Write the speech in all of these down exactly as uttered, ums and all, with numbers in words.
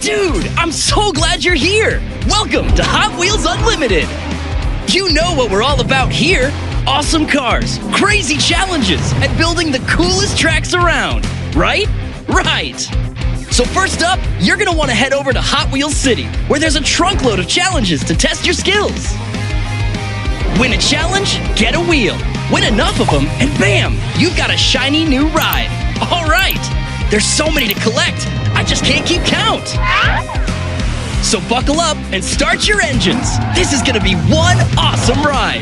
Dude, I'm so glad you're here! Welcome to Hot Wheels Unlimited! You know what we're all about here. Awesome cars, crazy challenges, and building the coolest tracks around, right? Right! So first up, you're gonna want to head over to Hot Wheels City, where there's a trunkload of challenges to test your skills. Win a challenge, get a wheel. Win enough of them, and bam, you've got a shiny new ride. All right, there's so many to collect, I just can't keep count. So buckle up and start your engines. This is gonna be one awesome ride.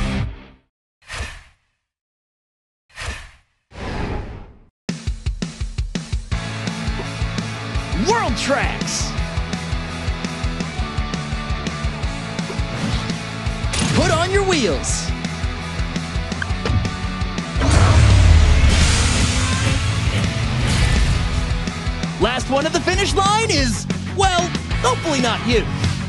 World Tracks. Put on your wheels. Last one at the finish line is, well, hopefully not you.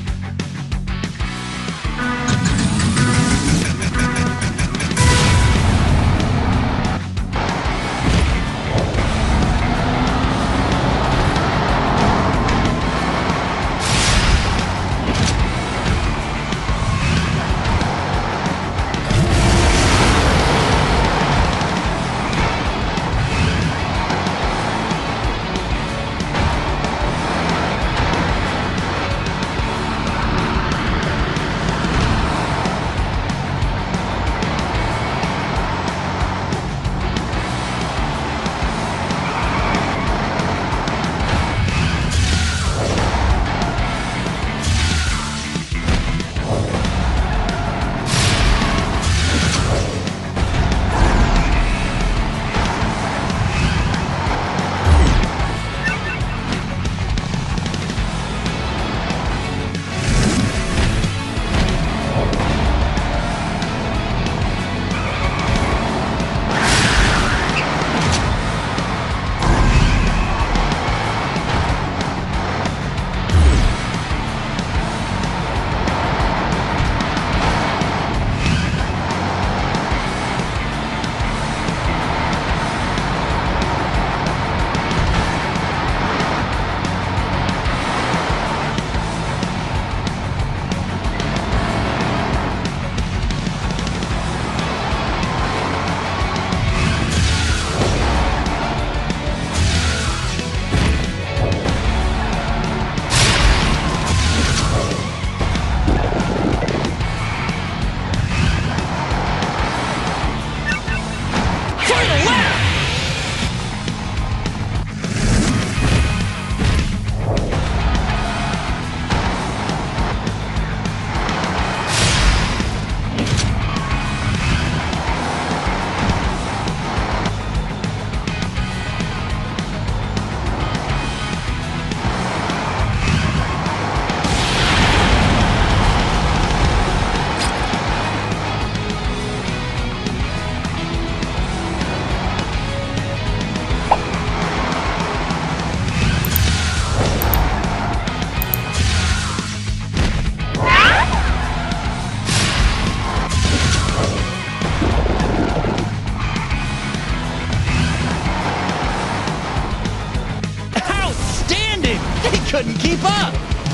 Couldn't keep up.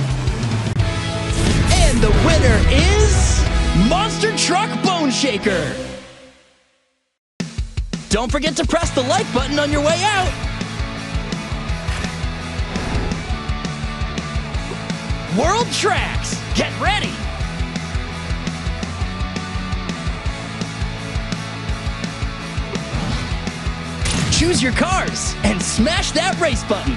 And the winner is Monster Truck Bone Shaker. Don't forget to press the like button on your way out. World Tracks, get ready. Choose your cars and smash that race button.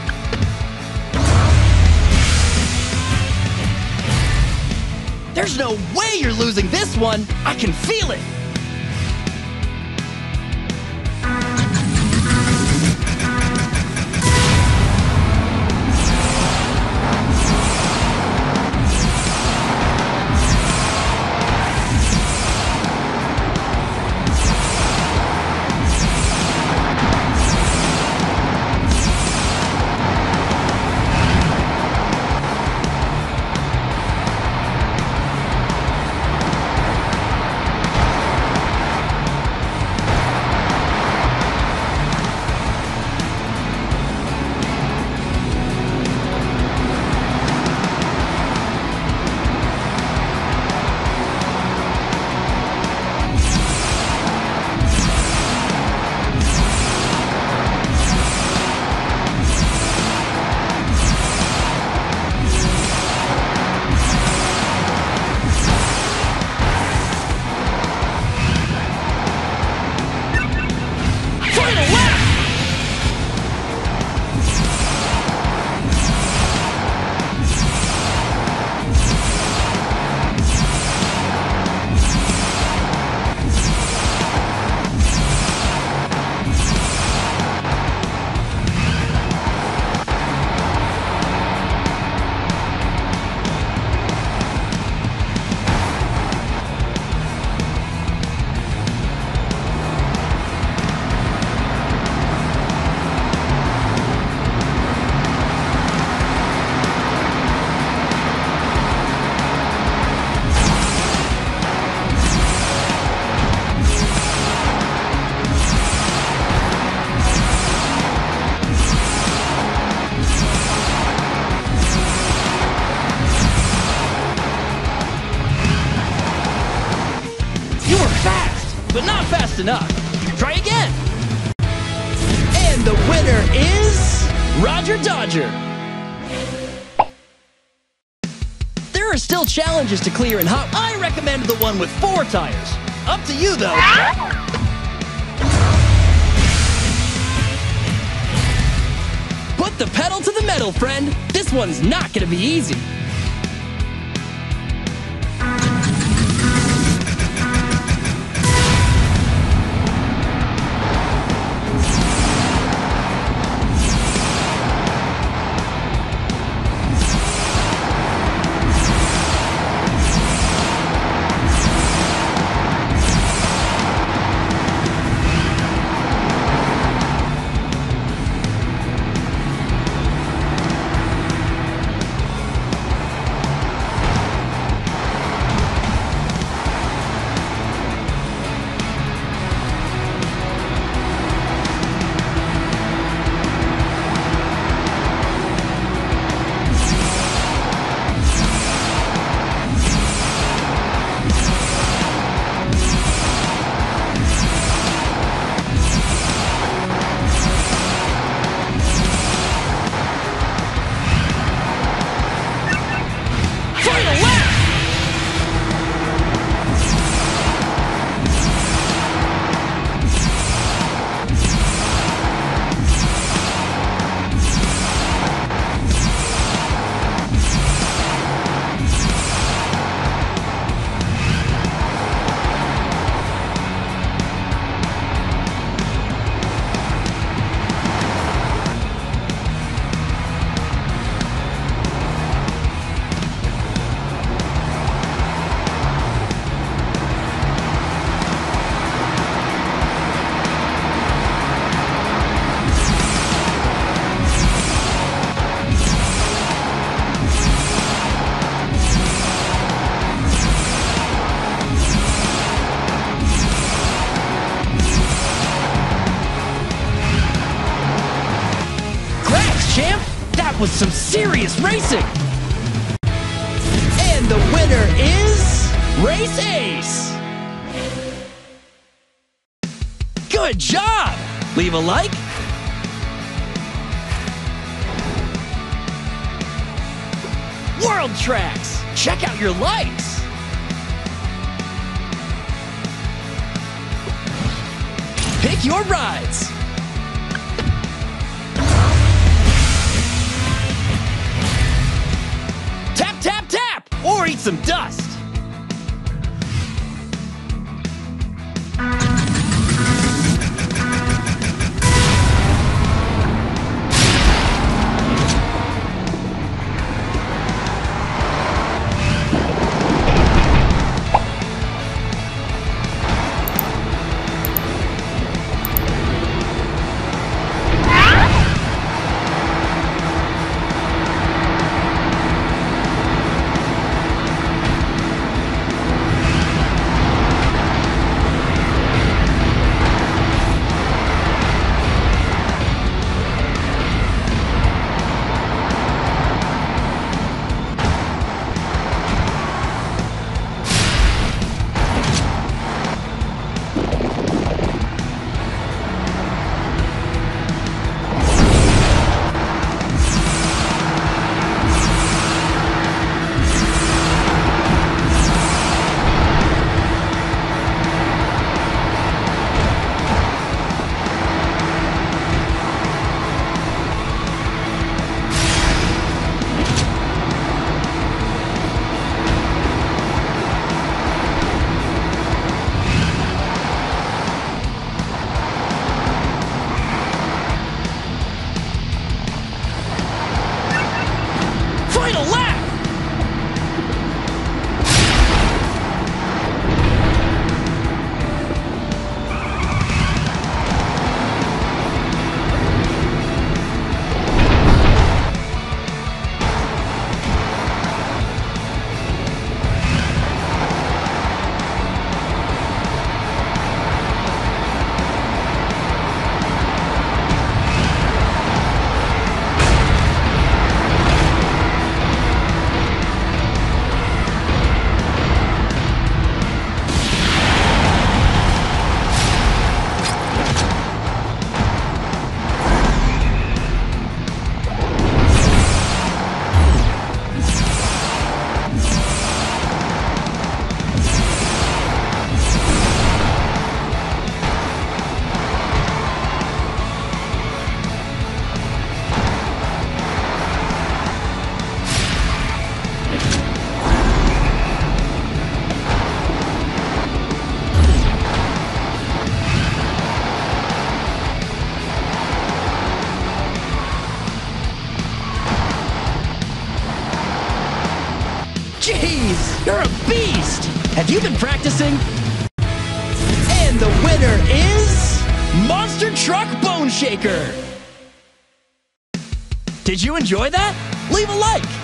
There's no way you're losing this one. I can feel it. fast enough. Try again. And the winner is Roger Dodger. There are still challenges to clear in Hot. I recommend the one with four tires. Up to you, though. Put the pedal to the metal, friend. This one's not gonna be easy. Champ, that was some serious racing! And the winner is Race Ace! Good job! Leave a like. World Tracks! Check out your likes! Pick your rides! Or eat some dust. You're a beast! Have you been practicing? And the winner is Monster Truck Bone Shaker! Did you enjoy that? Leave a like!